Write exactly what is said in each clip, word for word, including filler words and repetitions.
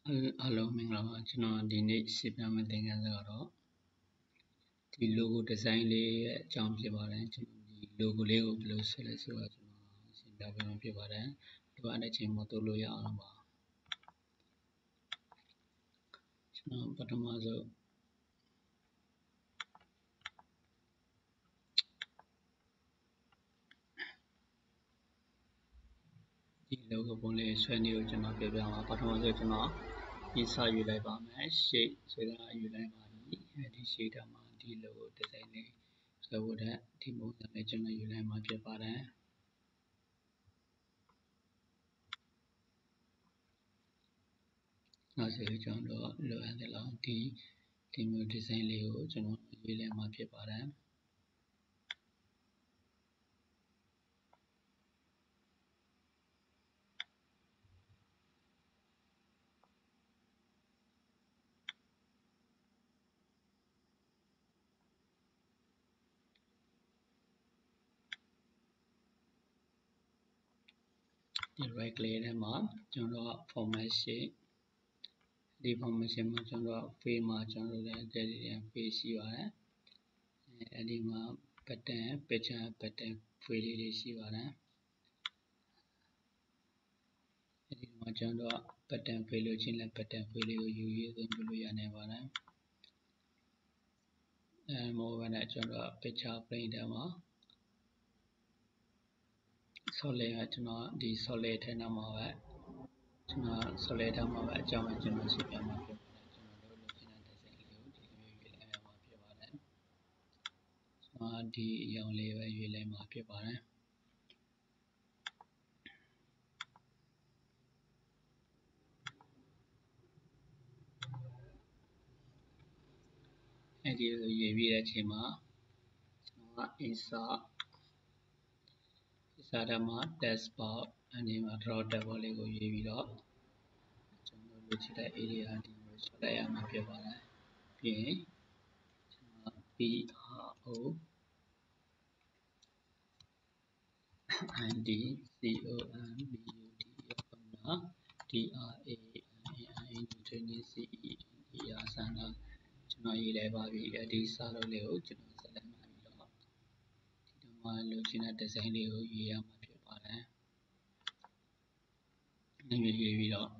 Hello မင်္ဂလာပါကျွန်တော်ဒီနေ့ရှင်းပြမယ့်သင်ခန်းစာကတော့ဒီ logo design လေးရဲ့အကြောင်းဖြစ်ပါတယ်ကျွန်တော်ဒီ logo လေးကိုဘယ်လိုဆက်လဲဆိုတာကျွန်တော်ရှင်းပြပေးမှာဖြစ်ပါတယ်ဒီအတဲ့အချိန်မှာတိုးလို့ရအောင်ပါကျွန်တော်ပထမဆုံးဒီ logo ပုံလေးဆွဲနေကိုကျွန်တော်ပြပြမှာပထမဆုံးကျွန်တော်ဒီစာယူလိုက်ပါမယ် shape ဆိုတာယူလိုက်ပါပြီအဲဒီ shape တာမှာဒီ logo design လေးဆွဲဖို့တဲ့ဒီပုံစံလေးကျွန်တော်ယူလိုက်မှာဖြစ်ပါတယ်နောက်ဆိုကျွန်တော်လိုအပ်တဲ့လောက်ဒီဒီမျိုး design လေးကိုကျွန်တော်ရေးလိုက်မှာဖြစ်ပါတယ်ဒီ right click ထဲမှာကျွန်တော် format shape ဒီ formation မှာကျွန်တော် face မှာကျွန်တော်လည်း dedicated face ရှိပါတယ်အဲဒီမှာ button picture button ဖွေးလေးတွေရှိပါတယ်အဲဒီမှာကျွန်တော် button ဖွေးလို့ချင်းလည်း button ဖွေးလေးကိုယူရေးသုံးပြလို့ရနိုင်ပါတယ်အဲမဟုတ်ဘဲနဲ့ကျွန်တော် picture frame ထဲမှာ solid ကကျွန်တော်ဒီ solid ထဲမှာပဲကျွန်တော် solid ထဲမှာပဲအကြောင်းကျွန်တော်ရှင်းပြမှာဖြစ်ပါတယ်ကျွန်တော်တို့လိုချင်တဲ့ design လေးကိုဒီလိုမျိုးရွေးလိုက်ရမှာဖြစ်ပါတယ်ကျွန်တော်ဒီအရောင်လေးပဲရွေးလိုက်မှာဖြစ်ပါတယ်အဲဒီလိုရွေးပြီးတဲ့အချိန်မှာကျွန်တော် insert insert ထဲမှာ text box အနေမှာ draw tab လေးကိုရွေးပြီးတော့ကျွန်တော်လိုချင်တဲ့ area ဒီလိုဆွဲလိုက်ရမှာဖြစ်ပါတယ်ပြီးရင်ကျွန်တော် P R O N D C O M B U T D R A N N training C E N E R ဆန်းတော့ကျွန်တော်ရေးလိုက်ပါပြီအဲဒီစာလုံးလေးကိုကျွန်တော်ဆက်လိုက်မှပြီးတော့ဒီမှာလိုချင်တဲ့ design လေးကိုရေးရမှာဖြစ်ပါတယ်နည်းရေးပြီးတော့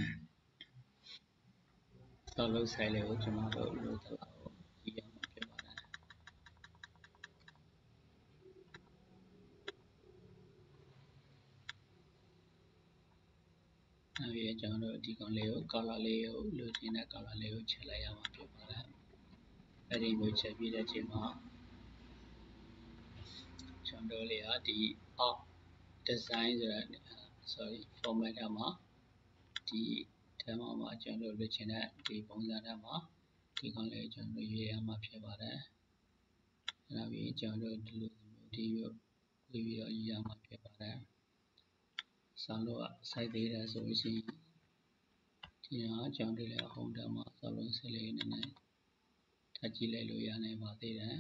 စာလုံး size လေးကိုကျွန်တော်တို့လိုသလောက်ရေးရမှာဖြစ်ပါတယ်အဲဒီကျွန်တော်တို့ဒီကောင်လေးကို color လေးကိုလိုချင်တဲ့ color လေးကိုချက်လိုက်ရမှာဖြစ်ပါတယ်အဲဒီလိုချက်ပြီးတဲ့အချိန်မှာကျွန်တော်လေးကဒီ out design ဆိုတာ sorry format ထဲမှာဒီထဲမှာမှာကျွန်တော်လိုချင်တဲ့ဒီပုံစံထဲမှာဒီကောင်လေးကျွန်တော်ရွေးရမှာဖြစ်ပါတယ်အဲဒါပြီးကျွန်တော်ဒီလိုဒီလိုပြီးပြီးတော့ရေးရမှာဖြစ်ပါတယ်စာလုံးက size သေးတယ်ဆိုလို့ရှိရင်ဒီဟာကျွန်တော်လည်း home ထဲမှာစာလုံးစလေးနည်းနည်းထပ်ကြည့်လိုက်လို့ရနိုင်ပါသေးတယ်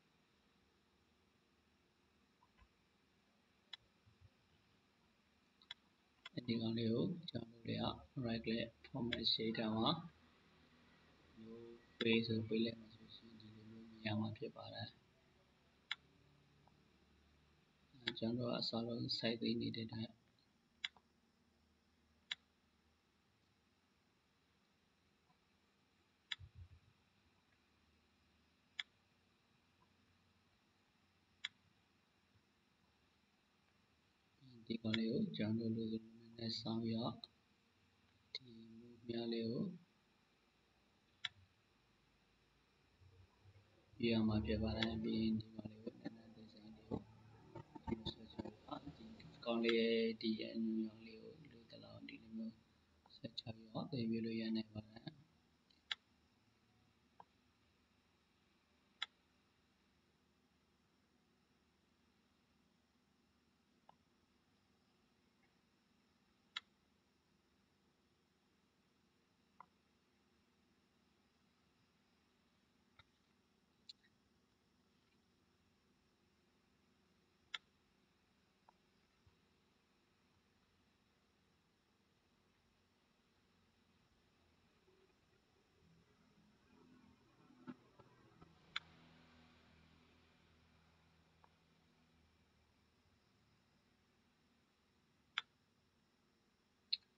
ဒီကောင်လေးကိုကျွန်တော်တို့က right click format shape ထဲမှာ no face ဆိုပေးလိုက်မှဆိုရှင်ဒီလိုမျိုးမြင်ရမှာဖြစ်ပါတယ်ကျွန်တော်အစားလုံး size သေးနေတဲ့တိုင်းဒီကောင်လေးကိုကျွန်တော်တို့လိုနည်းနည်းဆောင်ရဒီမူများလေးကိုပြရမှာဖြစ်ပါတယ်ပြီးရင်ဒီကောင်လေးကိုနည်းနည်း design လေးကိုဆွဲချပါဒီကောင်လေးဒီအညူရောင်လေးကိုလိုတလောက်ဒီလိုမျိုးဆွဲချပြီးတော့ပြင်ပြလို့ရနိုင်ပါတယ်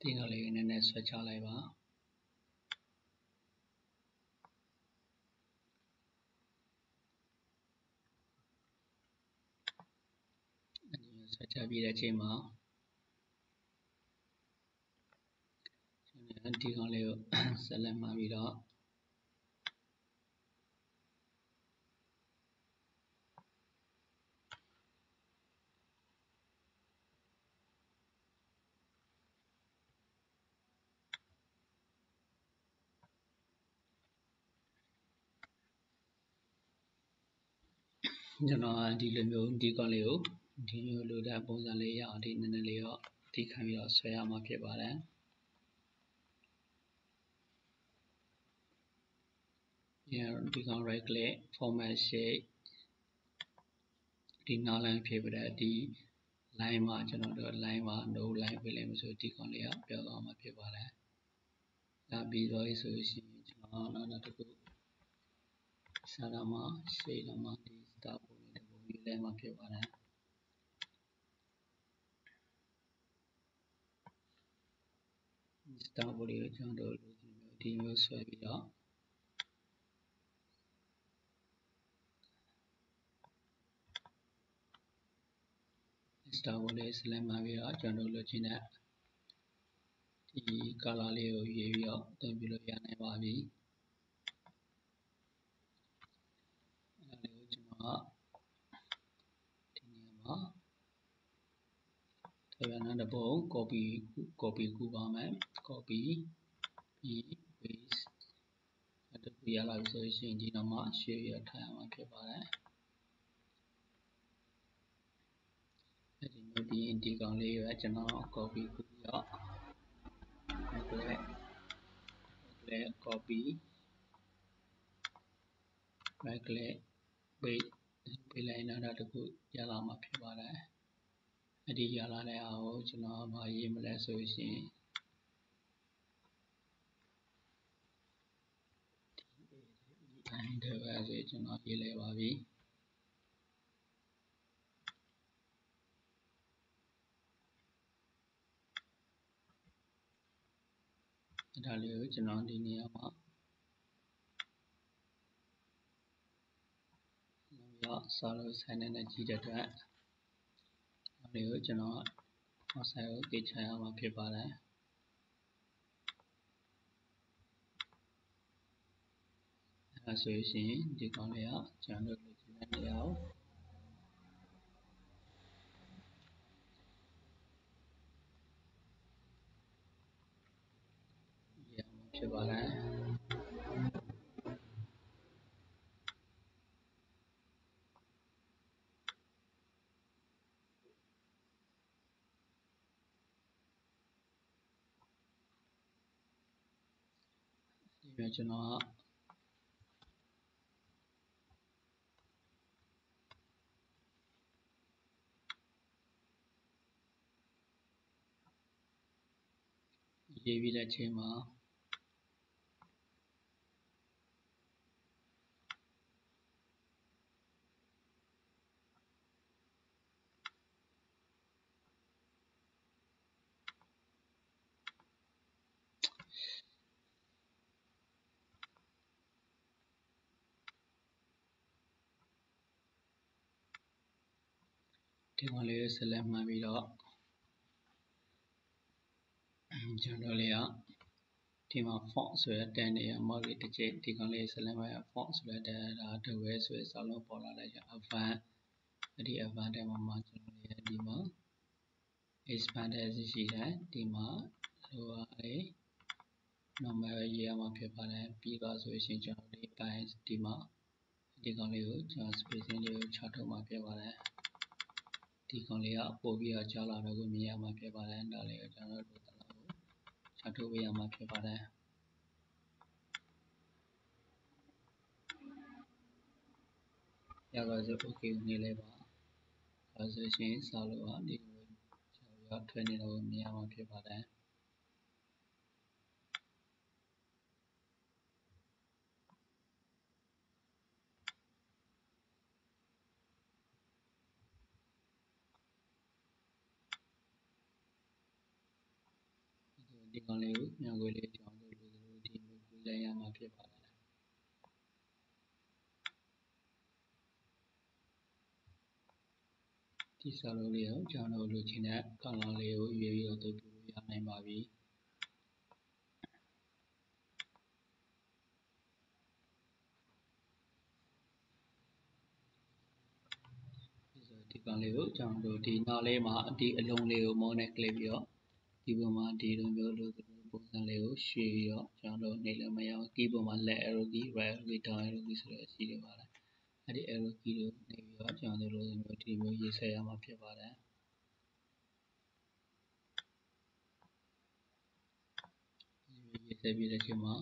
ဒီကောင်လေးနည်းနည်းဆွဲချလိုက်ပါဆွဲချပြီးတဲ့အချိန်မှာဒီကောင်လေးကိုဆက်လက်မှပြီးတော့ကျွန်တော်ဒီလိုမျိုးဒီကောင်လေးကိုဒီမျိုးလိုတဲ့ပုံစံလေးရအောင်ဒီနည်းနည်းလေးတော့ဒီခံပြီးတော့ဆွဲရမှာဖြစ်ပါတယ်ဒီကောင် right click format shape ဒီနောက် line ဖြစ်ပြီးတော့ဒီ line မှာကျွန်တော်တို့ line မှာ no line ပေးလိုက်မှဆိုဒီကောင်လေးကပြောသွားမှာဖြစ်ပါတယ်ဒါပြီးတော့ဆိုရှင်ကျွန်တော်နောက်တစ်ခုစာရမှာ shape တော့မှာဒီ star ပုံလေးတစ်ပုံရေးလိုက်မှာဖြစ်ပါတယ်star ပုံလေးကိုကျွန်တော်တို့ဒီမျိုးဆွဲပြီးတော့star ပုံလေး select မှာပြီးတော့ကျွန်တော်တို့လိုချင်တဲ့ဒီ color လေးကိုရွေးပြီးတော့သုံးပြလို့ရနိုင်ပါပြီအဲဒါလေးကိုကျွန်တော်ဒီနေရာမှာတပြားနောက်တစ်ပုံ copy copy ကူပါမယ် copy ပြီး paste အဲ့ဒါပြရလာပြီဆိုရင်ဒီနောက်မှာ share ရထားရမှာဖြစ်ပါတယ်အဲ့ဒီမျိုးပြီးဒီကောင်လေးကိုကျွန်တော် copy ကူပြီးတော့ click copy right click paste ပေးလိုက်နောက်တစ်ခုရလာမှာဖြစ်ပါတယ်အဲ့ဒီရလာတဲ့အားကိုကျွန်တော်မရေးမလဲဆိုရင်ဒီပဲဆိုကျွန်တော်ရေးလိုက်ပါပြီအဲ့ဒါလေးကိုကျွန်တော်ဒီနေရာမှာတော့စာလို့ဆိုင်နေတဲ့ကြီးတဲ့အတွက်ဒါလေးကိုကျွန်တော်ဟောဆိုင်ကိုသိချင်ရမှာဖြစ်ပါတယ်အဲဆိုရင်ဒီကောင်လေးကကျွန်တော်တို့လိုချင်တဲ့နေရာကိုရမှာဖြစ်ပါတယ်ဒီမျိုးကျွန်တော်ရေးပြီးတဲ့အချိန်မှာဒီကောင်လေးကို select မှန်ပြီးတော့ကျွန်တော်လေးကဒီမှာ font ဆိုရတဲ့နေရာမှာလေးတစ်ချက်ဒီကောင်လေး select မှန် font ဆိုရတဲ့ဒါတဝဲဆိုရစာလုံးပေါ်လာလိုက်ကြ advanced အဲ့ဒီ advanced တဲ့မှာကျွန်တော်လေးဒီမှာ expand ရှိတယ်ဒီမှာဟိုဟာလေး normal ရေးရမှာဖြစ်ပါတယ်ပြီးတော့ဆိုရင်ကျွန်တော်ဒီပိုင်းဒီမှာဒီကောင်လေးကိုကျွန်တော် spacing လေးကိုချထုတ်မှာဖြစ်ပါတယ်ဒီကောင်လေးကပို့ပြီးတော့ကြားလာတော့ကိုမြင်ရမှာဖြစ်ပါတယ်ဒါလေးကိုကျွန်တော်တို့တလောက်ကိုချထုတ်ပေးရမှာဖြစ်ပါတယ်ရပါစို့ okay နေလိုက်ပါဒါဆိုရင်စာလို့ဟာဒီလိုရောက်ထွက်နေတော့မြင်ရမှာဖြစ်ပါတယ်ဒီကောင်လေးကိုညခွေလေးကြောင်းလို့လို့ဒီမျိုးပူဇော်ရမှာဖြစ်ပါတယ်ဒီစာလုံးလေးကိုကျွန်တော်လိုချင်တဲ့ color လေးကိုရွေးပြီးတော့သူပြလို့ရနိုင်ပါပြီဒီကောင်လေးကိုကျွန်တော်ဒီနောက်လေးမှာဒီအလုံးလေးကိုမောင်းနဲ့ကလစ်ပြီးတော့ဒီပုံမှာဒီလိုမျိုးလို့ပုံစံလေးကိုရွှေ့ပြီးတော့ကျွန်တော်နေလည်းမရအောင် key ပေါ်မှာ left arrow key right arrow key down arrow key ဆိုတဲ့အစီတွေပါတယ်အဲ့ဒီ arrow key ကိုနေပြီးတော့ကျွန်တော်တို့လိုမျိုးဒီမျိုးရေးဆွဲရမှာဖြစ်ပါတယ်ရေးဆွဲပြီးတဲ့အချိန်မှာ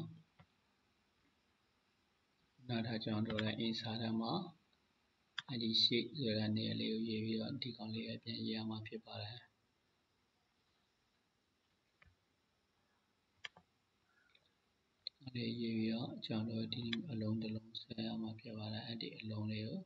နောက်ထပ်ကျွန်တော်တို့လည်း insert ထဲမှာအဲ့ဒီ shape ဆိုတဲ့နေရာလေးကိုရေးပြီးတော့ဒီကောင်လေးအပြန်ရေးရမှာဖြစ်ပါတယ်အဲ့ဒီရေးပြီးတော့ကျွန်တော်တို့ဒီအလုံးတစ်လုံးဆွဲရမှာဖြစ်ပါတယ်အဲ့ဒီအလုံးလေးကို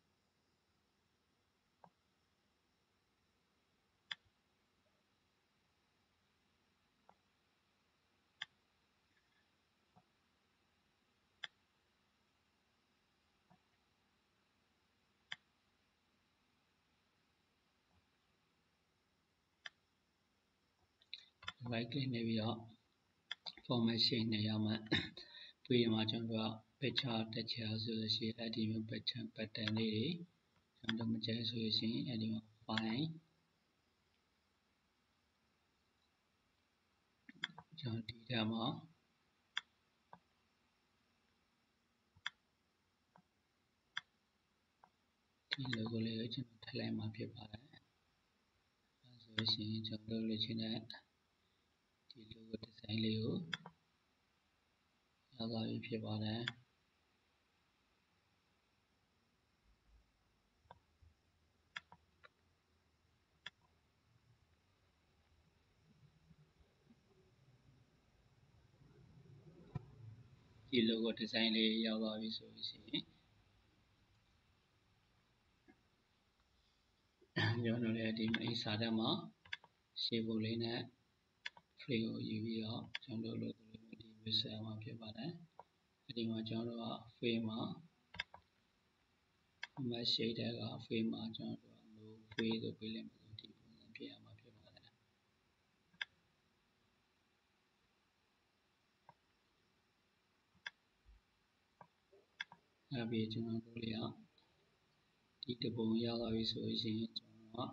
right click နေပြီးတော့ format shape နေရာမှာပြီးရင်မှာကျွန်တော်တို့က picture texture ဆိုလို့ရှိရင်အဲ့ဒီမျိုး pattern pattern လေးတွေကျွန်တော်မကြိုက်ဆိုရင်အဲ့ဒီမှာ file ကျွန်တော်ဒီထဲမှာဒီ logo လေးကိုကျွန်တော်ထည့်လိုက်မှာဖြစ်ပါတယ်အဲဆိုလို့ရှိရင်ကျွန်တော်လုပ်ချင်တဲ့ဒီ logo design လေးကိုရသွားပြီဖြစ်ပါတယ်ဒီ logo design လေးရောက်သွားပြီဆိုလို့ရှိရင်ကျွန်တော်လည်းဒီမှာစာထဲမှာ shape ပုံလေးနဲ့ frame ကိုယူပြီးတော့ကျွန်တော်တို့လိုဒီမျိုးဆက်အောင်ဖြစ်ပါတယ်ဒီမှာကျွန်တော်တို့က frame မှာ format shape တဲ့က frame မှာကျွန်တော်တို့ no frame ဆိုပေးလိုက်မယ်ဒီပုံစံဖြစ်ရမှာဖြစ်ပါတယ်အဲ့ပြီးကျွန်တော်တို့လေးကဒီတပုံရောက်လာပြီဆိုရင်ကျွန်တော်က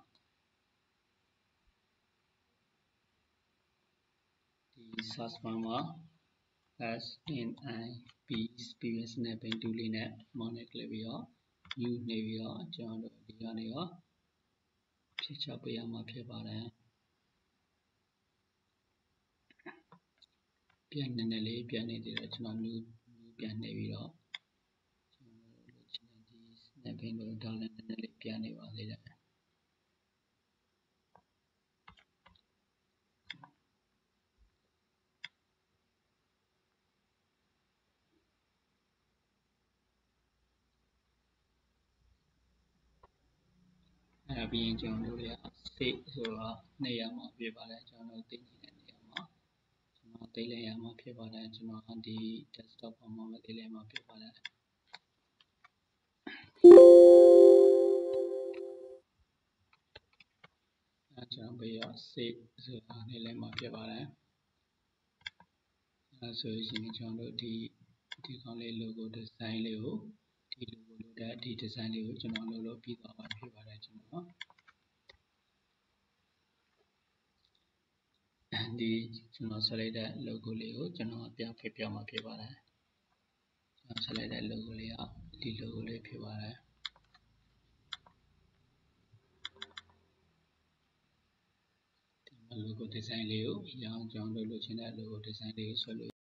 ဒီ search bar မှာ s n i p space နဲ့ပင်တူလေးနဲ့မောင်းနဲ့ကလစ်ပြီးတော့ new နေပြီးတော့ကျွန်တော်တို့ဒီကနေရောဖြည့်ချပေးရမှာဖြစ်ပါတယ်ပြန်နေနေလေးပြန်နေသေးတော့ကျွန်တော် new new ပြန်နေပြီးတော့ကျွန်တော်တို့လိုချင်တဲ့ဒီ snapping ကိုတောင်းနေနေလေးပြန်နေပါသေးတယ်အဲ့ပြီးရင်ကျွန်တော်တို့ရ save ဆိုတာနေရာမှာပြပါတယ်ကျွန်တော်တို့သိနေတဲ့နေရာမှာကျွန်တော်သိလိုက်ရမှာဖြစ်ပါတယ်ကျွန်တော်ဒီ desktop ပေါ်မှာသိလိုက်မှာဖြစ်ပါတယ်အဲကျွန်တော်ပြီးတော့ save ဆိုတာနေလိုက်မှာဖြစ်ပါတယ်အဲဆိုရင်ကျွန်တော်တို့ဒီဒီကောင်လေး logo design လေးကိုဒီ logo လုပ်တဲ့ဒီ design လေးကိုကျွန်တော်လုပ်လို့ပြီးသွားပါဖြစ်ပါတယ်ကျွန်တော်ဒီကျွန်တော်ဆက်လိုက်တဲ့ logo လေးကိုကျွန်တော်ပြန်ဖျက်ပြမှာဖြစ်ပါတယ်ကျွန်တော်ဆက်လိုက်တဲ့ logo လေးကဒီ logo လေးဖြစ်ပါတယ်ဒီ logo design လေးကိုရအောင်ကျွန်တော်လုပ်လို့ချင်တဲ့ logo design လေးကိုဆွဲလို့